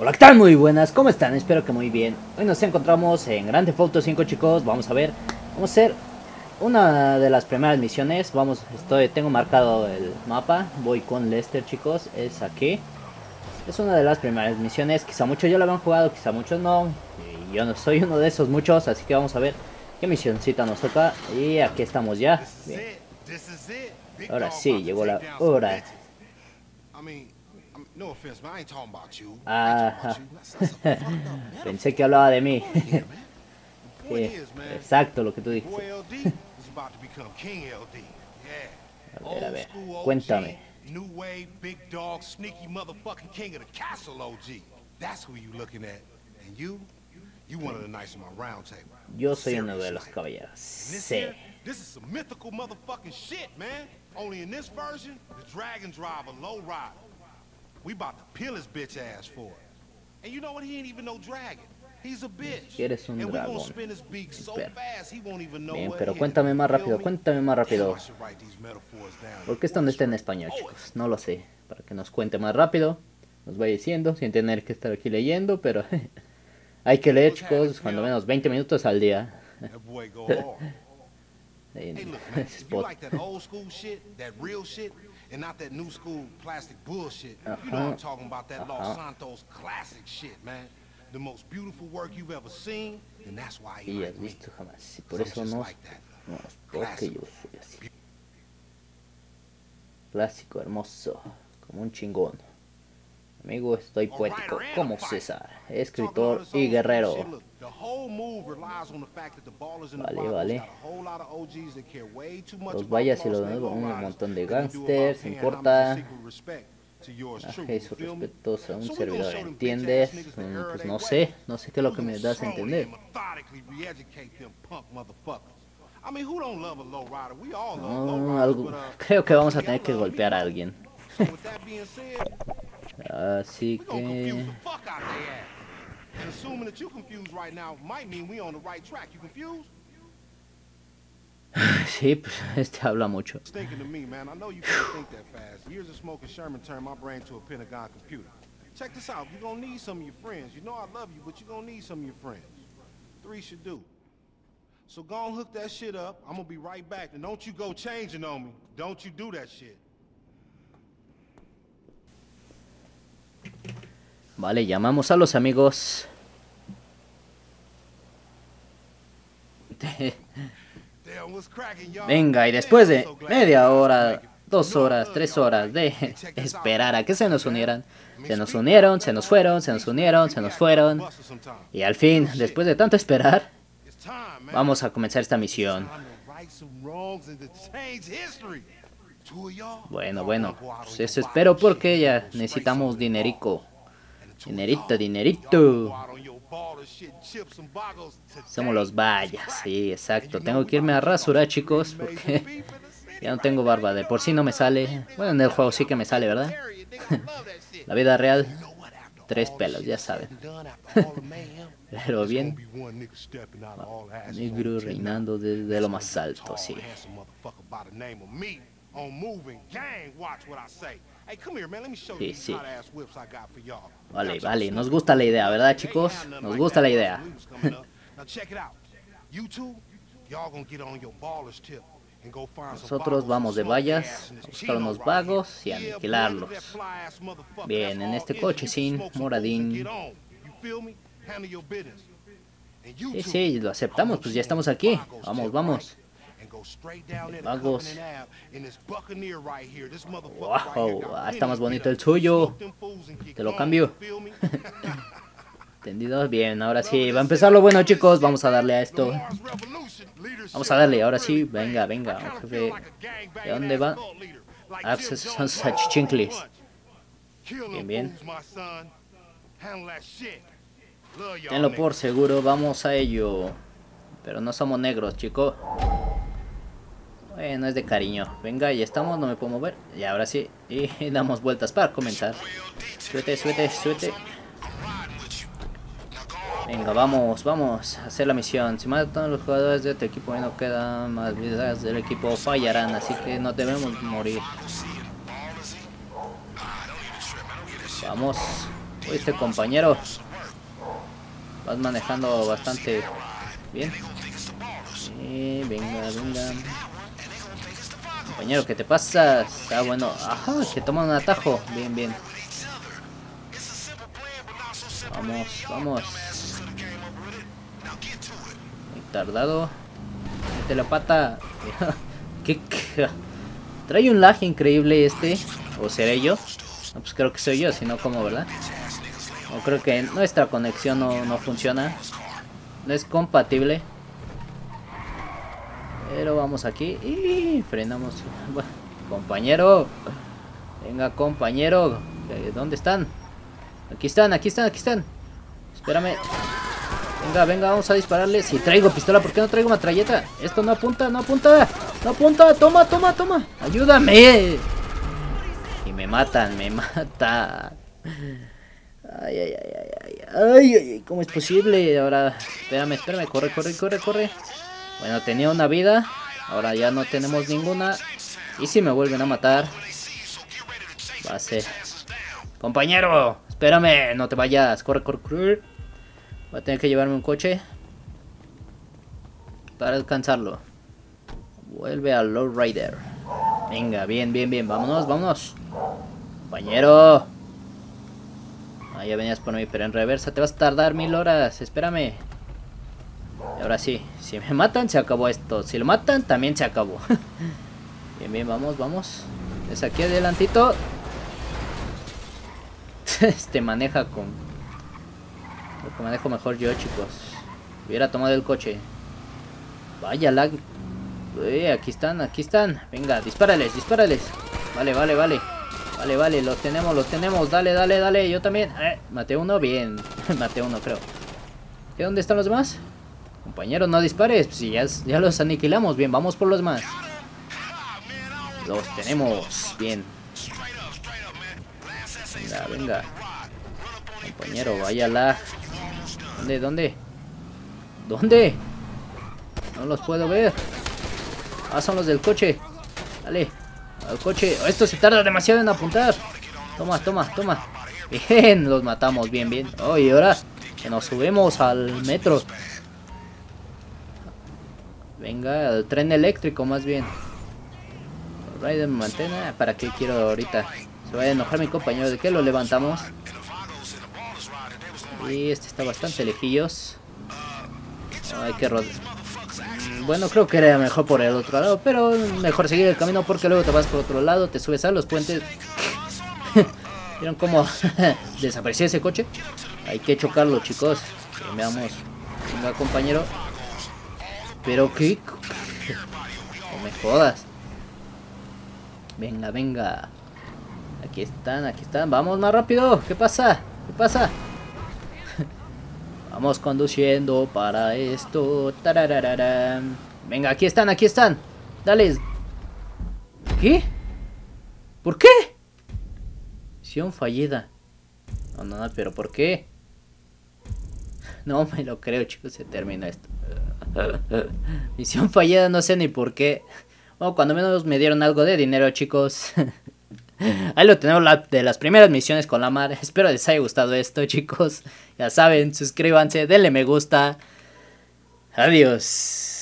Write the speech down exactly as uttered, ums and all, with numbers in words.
Hola, ¿qué tal? Muy buenas, ¿cómo están? Espero que muy bien. Hoy nos encontramos en Grand Theft Auto cinco, chicos. Vamos a ver, vamos a hacer una de las primeras misiones. Vamos, estoy, tengo marcado el mapa. Voy con Lester, chicos, es aquí. Es una de las primeras misiones, quizá muchos ya lo habían jugado, quizá muchos no. Y yo no soy uno de esos muchos, así que vamos a ver qué misioncita nos toca. Y aquí estamos ya. Bien. Ahora sí, llegó la hora. Ah, pensé que hablaba de mí. Sí, exacto lo que tú dijiste. A ver, a ver, cuéntame. New wave, big dog, sneaky motherfucking king of the castle, O G. That's who you looking at. And you, you one of the knights of my round table. Yo soy uno de los caballeros. Sí. This is some mythical motherfucking shit, man. Only in this version, the dragon driver, low rider. We about to peel his bitch ass for it. And you know what? He ain't even no dragon. He's a bitch. Eres un and we dragón. gonna spin his beak so fast he won't even know. Bien, what pero hit cuéntame him. más rápido, cuéntame más rápido. Damn, I should write these metaphors down. ¿Por qué esto no está en español, chicos? No lo sé. Para que nos cuente más rápido. Nos va diciendo, sin tener que estar aquí leyendo, pero hay que leer, chicos, cuando menos veinte minutos al día. That boy go hard. En Hey, look, man, if you Spot. like that old school shit, that real shit, and not that new school plastic bullshit, you know Uh-huh. I'm talking about that Los Uh-huh. Santos classic shit, man. The most beautiful work you've ever seen, and that's why Y you has like me. visto jamás. Y por I'm eso just no, like that. no, porque yo soy así. Clásico, hermoso, como un chingón. Amigo, estoy poético, como César, escritor y guerrero. Vale, vale. Los vayas y los nuevos, un montón de gangsters, importa. Aje sus respetos a un servidor, ¿entiendes? Mm, Pues no sé, no sé qué es lo que me das a entender. No, algo, creo que vamos a tener que golpear a alguien. Así que... Sí, pues, este habla mucho. Thinking to me, man. I know you can't think that fast. Years of smoking Sherman turned my brain to a Pentagon computer. Check this out. You're gonna need some of your friends. You know I love you, but you're gonna need some of your friends. Three should do. So go and hook that shit up. I'm gonna be right back. And don't you go changing on me. Don't you do that shit. Vale, llamamos a los amigos. Venga, y después de media hora, dos horas, tres horas de esperar a que se nos unieran, se nos unieron, se nos fueron, se nos unieron, se nos fueron, y al fin, después de tanto esperar, vamos a comenzar esta misión. Bueno, bueno, pues eso espero porque ya necesitamos dinerico. Dinerito, dinerito. Somos los vallas, sí, exacto. Tengo que irme a rasurar, chicos, porque ya no tengo barba. De por sí no me sale. Bueno, en el juego sí que me sale, ¿verdad? La vida real, tres pelos, ya saben. Pero bien, negro reinando desde lo más alto, sí. Sí, sí. Vale, vale, nos gusta la idea, ¿verdad, chicos? Nos gusta la idea. Nosotros vamos de vallas a buscar unos vagos y a aniquilarlos. Bien, en este coche sin moradín. Sí, sí, lo aceptamos, pues ya estamos aquí. Vamos, vamos. Vagos. Wow, ah, está más bonito el suyo. Te lo cambio. ¿Entendido? Bien, ahora sí, va a empezar lo bueno, chicos. Vamos a darle a esto. Vamos a darle, ahora sí. Venga, venga, jefe. ¿De dónde va? Ah, pues esos son sus achichincles. Bien, bien. Tenlo por seguro, vamos a ello. Pero no somos negros, chicos. Bueno, es de cariño. Venga, ya estamos, no me puedo mover. Y ahora sí. Y damos vueltas para comenzar. Suete, suete, suete. Venga, vamos, vamos a hacer la misión. Si matan a los jugadores de tu equipo y no quedan más vidas del equipo, fallarán. Así que no debemos morir. Vamos. Uy, este compañero. Vas manejando bastante bien. Sí, venga, venga. Compañero, ¿qué te pasa? Ah, bueno. Ajá, que toma un atajo. Bien, bien. Vamos, vamos. Muy tardado. Mete la pata. ¿Qué? Trae un lag increíble este. ¿O seré yo? No, pues creo que soy yo, si no, ¿cómo, verdad? No, creo que nuestra conexión no, no funciona. No es compatible. Pero vamos aquí y frenamos. Bueno, compañero. Venga, compañero. ¿Dónde están? Aquí están, aquí están, aquí están. Espérame. Venga, venga, vamos a dispararle. Si traigo pistola, ¿por qué no traigo metralleta? Esto no apunta, no apunta. No apunta, toma, toma, toma. Ayúdame. Y me matan, me matan. Ay, ay, ay, ay, ay, ay, ay, ¿cómo es posible? Ahora, espérame, espérame, corre, corre, corre, corre. Bueno, tenía una vida. Ahora ya no tenemos ninguna. Y si me vuelven a matar, va a ser... Compañero, espérame, no te vayas. Corre, corre, corre. Voy a tener que llevarme un coche para alcanzarlo. Vuelve al Lowrider. Venga, bien, bien, bien. Vámonos, vámonos. Compañero. Ah, ya venías por mí, pero en reversa te vas a tardar mil horas. Espérame. Y ahora sí, si me matan, se acabó esto. Si lo matan, también se acabó. Bien, bien, vamos, vamos. Es aquí adelantito. Este maneja con... Lo que manejo mejor yo, chicos. Hubiera tomado el coche. Vaya lag. Uy, aquí están, aquí están. Venga, dispárales, dispárales. Vale, vale, vale. Vale, vale, los tenemos, los tenemos. Dale, dale, dale. Yo también. Eh, maté uno, bien. Maté uno, creo. ¿Y dónde están los demás? Compañero, no dispares. Si ya, ya los aniquilamos. Bien, vamos por los demás. Los tenemos. Bien. Venga, venga. Compañero, vaya lag. ¿Dónde, dónde? ¿Dónde? No los puedo ver. Ah, son los del coche. Dale, al coche. Oh, esto se tarda demasiado en apuntar. Toma, toma, toma. Bien, los matamos, bien, bien. Oh, y ahora que nos subimos al metro. Venga, al tren eléctrico más bien. Rider, mantena. ¿Para qué quiero ahorita? Se va a enojar mi compañero. ¿De qué lo levantamos? Y este está bastante lejillos. Oh, hay que rodar. Bueno, creo que era mejor por el otro lado, pero mejor seguir el camino porque luego te vas por otro lado, te subes a los puentes. ¿Vieron cómo desapareció ese coche? Hay que chocarlo, chicos. Veamos. Venga, compañero. Pero qué... No me jodas. Venga, venga. Aquí están, aquí están. Vamos más rápido. ¿Qué pasa? ¿Qué pasa? Vamos conduciendo para esto. Tarararán. Venga, aquí están, aquí están. Dale. ¿Qué? ¿Por qué? Misión fallida. No, no, no, pero ¿por qué? No me lo creo, chicos. Se termina esto. Misión fallida, no sé ni por qué. Bueno, cuando menos me dieron algo de dinero, chicos. Ahí lo tenemos, la, de las primeras misiones con la mar. Espero les haya gustado esto, chicos. Ya saben, suscríbanse, denle me gusta. Adiós.